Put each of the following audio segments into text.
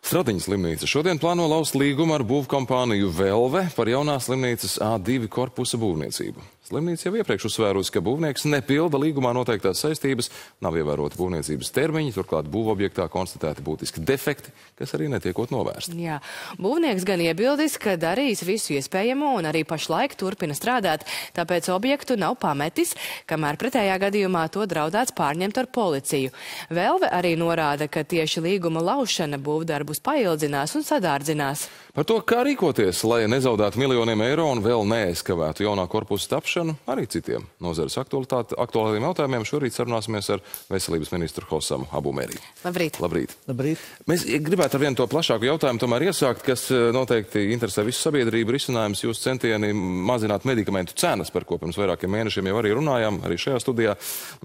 Stradiņas slimnīca šodien plāno laust līgumu ar būvkompāniju Velve par jaunās slimnīcas A2 korpusa būvniecību. Slimnīca jau iepriekš uzsvērusi, ka būvnieks nepilda līgumā noteiktās saistības, nav ievēroti būvniecības termiņi, turklāt būvobjektā konstatēti būtiski defekti, kas arī netiekot novērsti. Jā, būvnieks gan iebildis, ka darīs visu iespējamo un arī pašlaik turpina strādāt, tāpēc objektu nav pametis, kamēr pretējā gadījumā to draudēts pārņemt ar policiju. Velve arī norāda, ka tieši līguma laušana būvdarbus paildzinās un sadārdzinās. Par to, kā rīkoties, lai nezaudētu miljoniem eiro un vēl neaizkavētu jaunā korpusa tapšanu, arī citiem nozares aktuāliem jautājumiem šorīt sarunāsimies ar veselības ministru Hosamu Abumeri. Labrīt. Labrīt. Labrīt. Mēs gribētu ar vienu to plašāku jautājumu tomēr iesākt, kas noteikti interesē visu sabiedrību. Risinājums jūs centieni mazināt medikamentu cenas, par ko pirms vairākiem mēnešiem jau arī runājām, arī šajā studijā.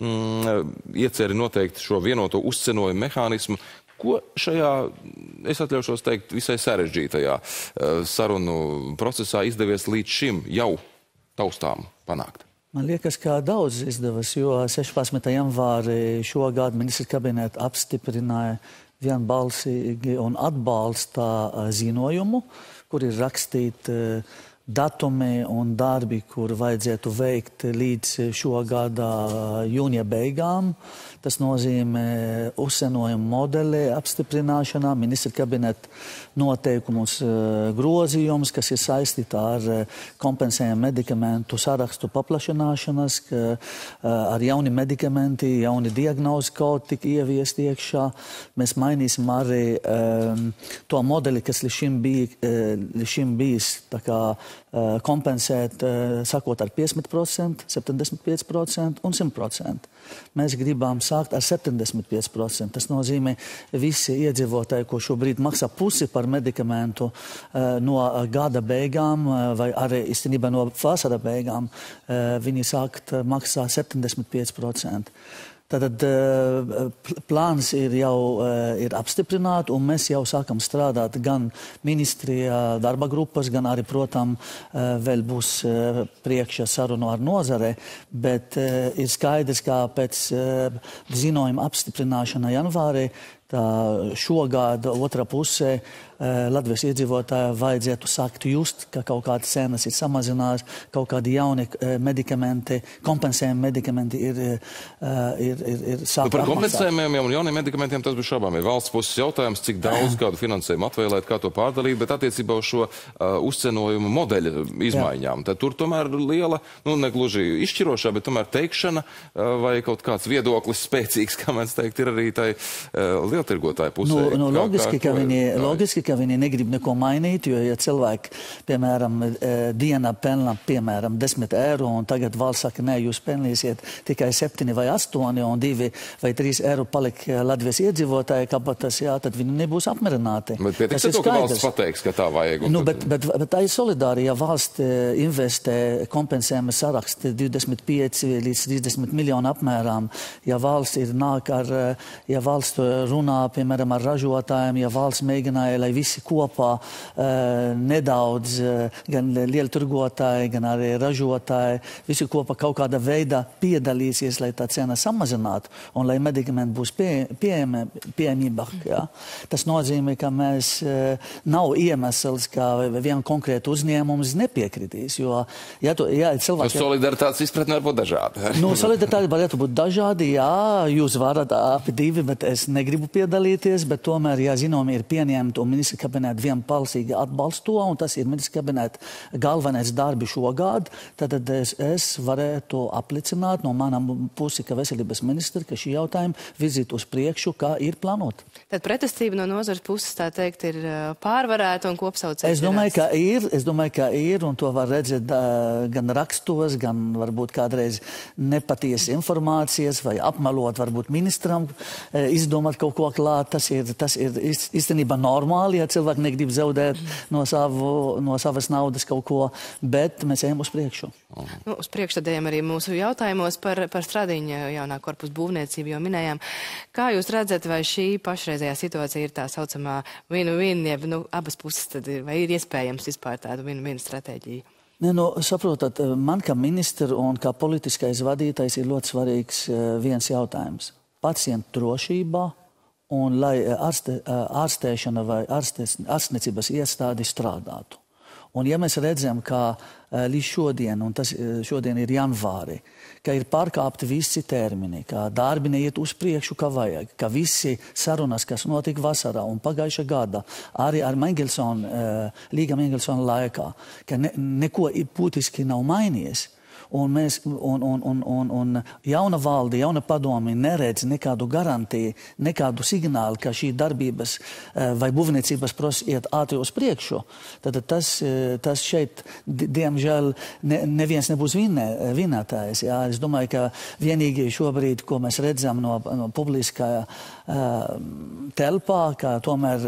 Ieceri noteikti šo vienoto uzcenojumu mehānismu. Ko šajā, es atļaušos teikt, visai sarežģītajā sarunu procesā izdevies līdz šim jau taustām panākt? Man liekas, ka daudz izdevas, jo 16. janvārī šogad ministra kabineta apstiprināja vienbalsīgi un atbalsta ziņojumu, kur ir rakstīti datumi un darbi, kur vajadzētu veikt līdz šogada jūnija beigām. Tas nozīmē uzcenojumu modeli apstiprināšanā, ministra kabineta noteikumus grozījums, kas ir saistīti ar kompensējumu medikamentu sarakstu paplašināšanas, ar jauni medikamenti, jauni diagnozi kodi tika ieviest iekšā. Mēs mainīsim arī to modeli, kas līdz šim bijis tā kā kompensēt, sakot ar 50%, 75% un 100%. Mēs gribam sākt ar 75%. Tas nozīmē, visi iedzīvotāji, ko šobrīd maksā pusi par medikamentu no gada beigām vai arī īstenībā no vasara beigām, viņi sākt maksāt 75%. Tātad plāns jau ir apstiprināts, un mēs jau sākam strādāt gan ministrijā darba grupas, gan arī, protams, vēl būs priekšā sarunu ar nozare, bet ir skaidrs, ka pēc ziņojuma apstiprināšana janvārī, tā šogad otrā pusē Latvijas iedzīvotāji vajadzētu sākt just, ka kaut kāda cenas ir samazinās, kaut kādi jauni medikamenti, kompensējumi medikamenti ir sākt par kompensējumiem un jauniem medikamentiem tas bez šaubām ir valsts puses jautājums, cik daudz kādu finansējumu atvēlēt, kā to pārdalīt, bet attiecībā uz šo uzcenojumu modeļa izmaiņām. Tad tur tomēr liela, negluži izšķirošā, bet tomēr teikšana vai kaut kāds viedoklis spēcīgs, kā mēs teikt, ir arī tai lieltirgotāju pusē. Logiski, ka viņi negrib neko mainīt, jo, ja cilvēki, piemēram, dienā pelna, piemēram, 10 eiro, un tagad valsts saka, nē, jūs pelnīsiet tikai 7 vai 8, un 2 vai 3 eiro palik Latvijas iedzīvotāji kabatas, jā, tad viņi nebūs apmierināti. Bet pietiks to, ka valsts pateiks, ka tā vajag. Bet tā ir solidāri, ja valsts investē kompensējuma saraksti 25 līdz 30 miljonu apmērām, ja valsts ir nāk ar, ja valsts runā, piemēram, ar ražotājiem, ja valsts mēģināja, lai visi kopā nedaudz, gan lieltirgotāji, gan arī ražotāji, visi kopā kaut kāda veidā piedalīsies, lai tā cena samazinātu un lai medikamenti būs pieejamāk. Ja? Tas nozīmē, ka mēs nav iemesls, ka vien konkrētu uzņēmums nepiekritīs, jo, cilvēki... Solidaritātes izpratne var būt dažādi. Solidaritāte varētu būt dažādi, jā, jūs varat abi divi, bet es negribu piedalīties, bet tomēr, ja zinām, ir pieņemta un ministra kabineta vienbalsīgi atbalsta to, un tas ir ministra kabineta galvenais darbi šogad, tad es varētu apliecināt no manām pusi, ka veselības ministra, ka šī jautājuma virzīt uz priekšu, kā ir plānot. Tad pretestība no nozares puses, tā teikt, ir pārvarēta un kopsaucējs. Es domāju, ka ir, un to var redzēt gan rakstos, gan varbūt kādreiz nepatiesas informācijas, vai apmelot varbūt ministram, izdomāt kaut ko klāt. Tas ir īstenībā normāli, ja cilvēki negrib zaudēt no savas naudas kaut ko, bet mēs ejam uz priekšu. Uz priekšu tad ejam arī mūsu jautājumos par Stradiņa jaunā korpusa būvniecību, jo minējām. Kā jūs redzat, vai šī pašreizējā situācija ir tā saucamā win-win, jeb abas puses tad ir, vai ir iespējams vispār tādu win-win stratēģiju? Saprotat, man kā ministra un kā politiskais vadītājs ir ļoti svarīgs viens jautājums. Pacientu drošībā un lai ārstēšana vai ārstniecības iestādi strādātu. Un ja mēs redzam, ka līdz šodien, un tas šodien ir janvāri, ka ir pārkāpti visi termini, ka darbi neiet uz priekšu, kā vajag, ka visi sarunas, kas notika vasarā un pagājušā gada, arī ar Līga Mengelsona laikā, ka neko būtiski nav mainījies. Un jauna valde, jauna padomi neredz nekādu garantiju, nekādu signālu, ka šī darbības vai būvniecības process iet ātri uz priekšu. Tad tas šeit, diemžēl, neviens nebūs vinētājs. Jā. Es domāju, ka vienīgi šobrīd, ko mēs redzam no publiskā telpā, ka tomēr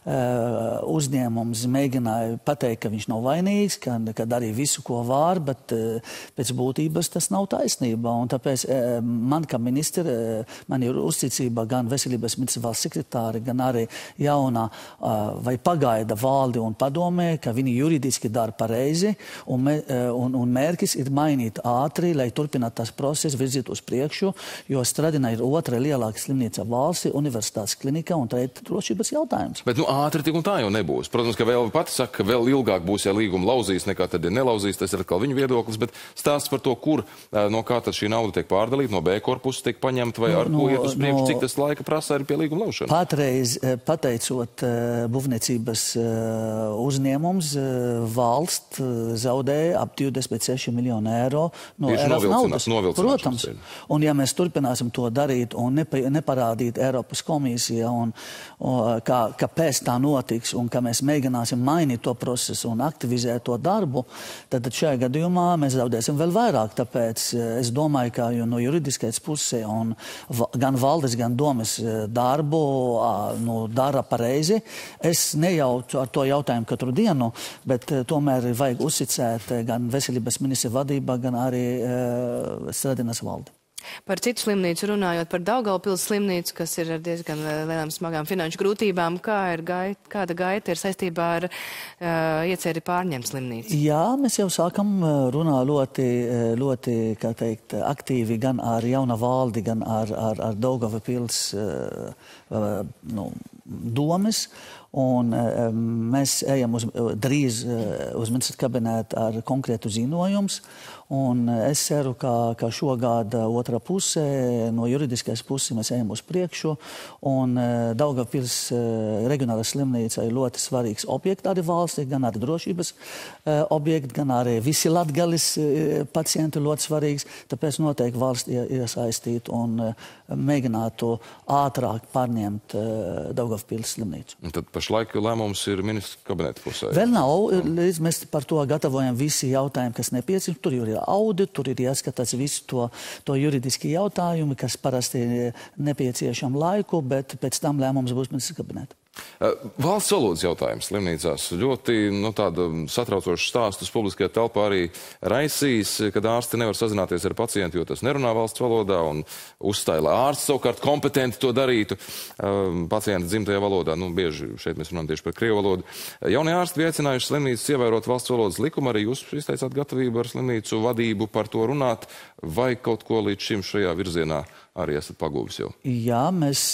uzņēmums mēģināja pateikt, ka viņš nav vainīgs, ka darīja visu, ko var, bet pēc būtības tas nav taisnība. Un tāpēc man kā ministri, man ir uzticība gan veselības ministra valsts sekretāri, gan arī jaunā vai pagaida valdi un padomē, ka viņi juridiski dara pareizi, un mērķis ir mainīt ātri, lai turpinātu tas process, virzīt uz priekšu, jo Stradina ir otra lielāka slimnīca valsti, universitātes klinika un trešais drošības jautājums. Bet ātri tik un tā jau nebūs. Protams, ka vēl pati saka, ka vēl ilgāk būs, ja līguma lauzīs, nekā tad, ja nelauzīs, tas ir atkal viņu viedoklis, bet stāsts par to, kur, no kā tad šī nauda tiek pārdalīta, no B korpusa tiek paņemta, vai ar ko iet uz priekšu, cik tas laika prasa arī pie līguma laušana? Patreiz, pateicot būvniecības uzņēmums, valsts zaudēja ap 26 miljonu eiro no Eiropas naudas. Protams. Un ja mēs turpināsim to darīt un neparādīt Eiropas komisija, kāpēc tā notiks un ka mēs mēģināsim mainīt to procesu un aktivizēt to darbu, tad šajā gadījumā mēs zaudēsim vēl vairāk. Tāpēc es domāju, ka no juridiskais pusē un gan valdes, gan domas darbu dara pareizi. Es nejaucu ar to jautājumu katru dienu, bet tomēr vajag uzticēt gan veselības ministra vadībā, gan arī Stradinas valdi. Par citu slimnīcu runājot, par Daugavpils slimnīcu, kas ir ar diezgan lielām smagām finanšu grūtībām, kāda gaita ir saistībā ar ieceri pārņemt slimnīcu? Jā, mēs jau sākam runāt ļoti, kā teikt, aktīvi gan ar jauna valdi, gan ar Daugavpils domas. Un mēs ejam drīz uz ministra kabinētu ar konkrētu ziņojumus. Un es ceru, ka šogad otrā pusē, no juridiskās puses mēs ejam uz priekšu. Un Daugavpils reģionāla slimnīca ir ļoti svarīgs objekts arī valstī, gan arī drošības objekts, gan arī visi Latgales pacienti ļoti svarīgs. Tāpēc noteikti valsts iesaistīt un mēģinātu ātrāk pārņemt Daugavpils slimnīcu. Tad pašlaik lēmums ir ministra kabineta pusē? Vēl nav. Līdz mēs par to gatavojam visi jautājumi, kas nepieciešami. Tur ir audit, tur ir jāskatās visu to juridiski jautājumi, kas parasti nepieciešam laiku, bet pēc tam lēmums būs ministra kabineta. Valsts valodas jautājums slimnīcās ļoti tāda satraucoša stāstus publiskajā telpā arī raisīs, kad ārsti nevar sazināties ar pacientu, jo tas nerunā valsts valodā, un uzstāja, lai ārsts savukārt kompetenti to darītu pacienta dzimtajā valodā. Bieži šeit mēs runājam tieši par krievu valodu. Jaunie ārsti bija aicinājuši slimnīcas ievērot valsts valodas likumu, arī jūs izteicāt gatavību ar slimnīcu vadību par to runāt, vai kaut ko līdz šim šajā virzienā arī esat pagūvis jau? Jā,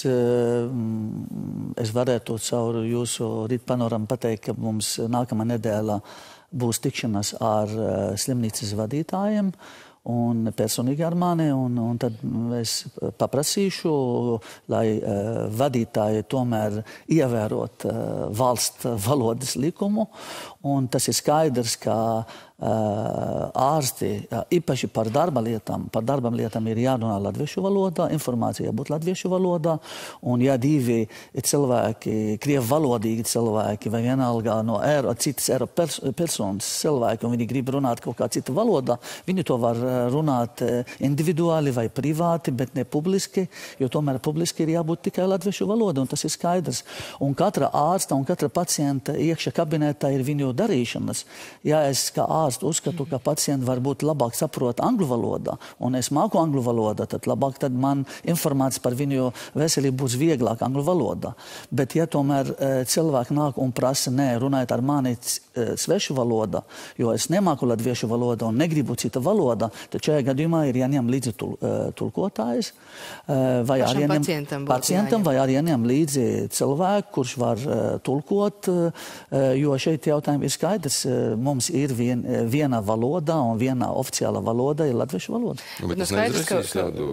es varētu caur jūsu rīt panoramu pateikt, ka mums nākamā nedēļa būs tikšanās ar slimnīcas vadītājiem un personīgi ar mani, un tad es paprasīšu, lai vadītāji tomēr ievērot valsts valodas likumu, un tas ir skaidrs, ka ārsti, īpaši par darba lietām ir jārunā latviešu valodā, informācija jābūt latviešu valodā, un ja divi cilvēki, krievu valodīgi cilvēki, vai vienalga no citas Eiropas personas cilvēki, un viņi grib runāt kaut kā cita valodā, viņi to var runāt individuāli vai privāti, bet ne publiski, jo tomēr publiski ir jābūt tikai latviešu valoda, un tas ir skaidrs. Un katra ārsta un katra pacienta iekšā kabinetā ir viņu darīšanas. Ja es kā ārsts uzskatu, ka pacienti varbūt labāk saprot angļu valodā, un es māku angļu valodā, tad labāk tad man informācija par viņu veselību būs vieglāk angļu valodā. Bet, ja tomēr cilvēki nāk un prasa, nē, runājiet ar mani svešu valodā, jo es nemāku latviešu valodā un negribu cita valodā, tad šajā gadījumā ir jāņem līdzi tulkotājs, vai arī pacientam, vai arī jāņem līdzi cilvēku, kurš var tulkot, jo šeit jautājumi ir skaidrs. Mums ir viena valoda un viena oficiāla valoda ir latviešu valoda. Bet skaidrs,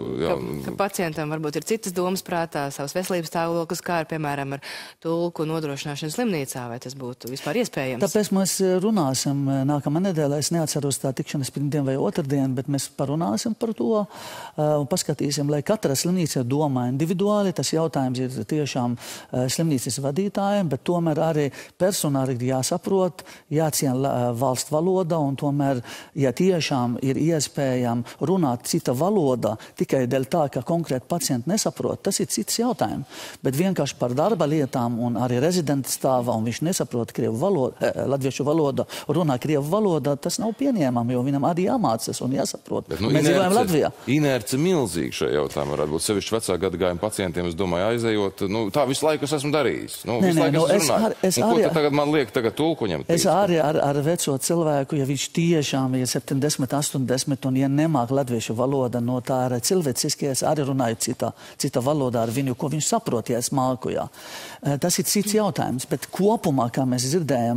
ka pacientam varbūt ir citas domas prātā, savas veselības stāvoklis, kā ar, piemēram, ar tulku nodrošināšanu slimnīcā, vai tas būtu vispār iespējams? Tāpēc mēs runāsim nākamā nedēļā. Es neatceros tā tikšanas pirmdien vai otrdien, bet mēs parunāsim par to un paskatīsim, lai katra slimnīca domā individuāli. Tas jautājums ir tiešām slimnīcas vadītājiem, bet tomēr arī personāli ir jāsaprot, jāciena valsts valoda, un tomēr, ja tiešām ir iespējams runāt cita valoda tikai dēļ tā, ka konkrēti pacienti nesaprot, tas ir cits jautājums. Bet vienkārši par darba lietām un arī rezidenta stāvā, un viņš nesaprot latviešu valodu, runā krievu valodā, tas nav pieņēmami, jo viņam arī jāmācas un jāsaprot. Bet, mēs dzīvojam Latvijā. Inerce milzīgi šajā jautājumā varētu būt sevišķi vecā gadagājuma pacientiem, es domāju, aizejot, tā visu laiku es esmu darījis. Visu laiku es runāju. Ko tagad man liek tulku ņemt? Es arī ar veco cilvēku, ja viņš tiešām ir 70, 80 un ja nemāk latviešu valoda, no tā ir cilvēciski, es arī runāju cita valodā ar viņu, ko viņš saprot, ja es māku, jā. Tas ir cits jautājums, bet kopumā, kā mēs dzirdējam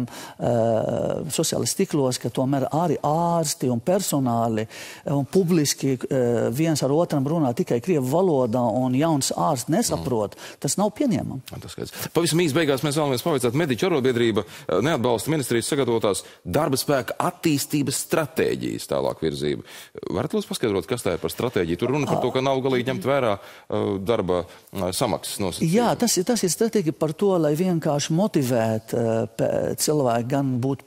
sociālajos tīklos, ka tomēr arī ārsti un personāli un publiski viens ar otram runā tikai krievu valodā un jauns ārsts nesaprot, tas nav pieņemam. Pavisam īsi beigās mēs vēlamies pavaicāt, mediķu arotbiedrība neatbalsta ministrijas sagatavotās darba spēka attīstības stratēģijas tālāk virzību. Varat lūdzu paskaidrot, kas tā ir par stratēģiju? Tur runa par to, ka nav galīgi ņemt vērā darba samaksas nosacījumi. Jā, tas ir stratēģija par to, lai vienkārši motivētu cilvēku gan būt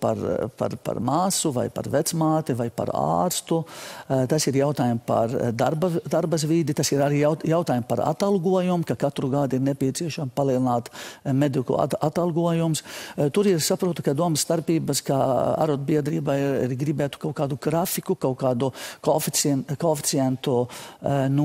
par māsu, vai par vecmāti, vai par ārstu. Tas ir jautājumi par darbas vidi, tas ir arī jautājumi par atalgojumu, ka katru gadu ir nepieciešams palielināt mediku atalgojums. Tur ir saprotu, ka domas starpības, ka arotbiedrība ir gribētu kaut kādu grafiku, kaut kādu koeficientu no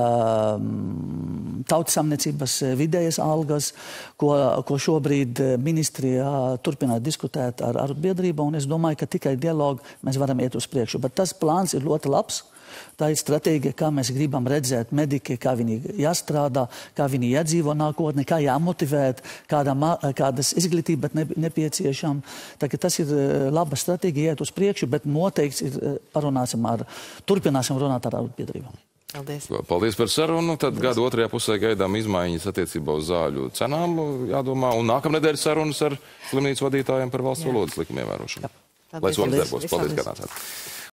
tautsamniecības vidējas algas, ko šobrīd ministrijā turpināt diskutēt ar arotbiedrību, un es domāju, ka tikai dialogu mēs varam iet uz priekšu. Bet tas plāns ir ļoti labs. Tā ir stratēģija, kā mēs gribam redzēt mediki, kā viņi jāstrādā, kā viņi jādzīvo nākotnē, kā jāmotivēt, kādas izglītība nepieciešama. Tas ir laba stratēģija iet uz priekšu, bet noteikti turpināsim runāt ar arotbiedrībām. Paldies. Paldies par sarunu. Tad gada otrajā pusē gaidām izmaiņas attiecībā uz zāļu cenām, jādomā, un nākamnedēļ sarunas ar slimnīcu vadītājiem par valsts valodas likuma ievērošanu. Lai solis darbos. Paldies, ka nācāt.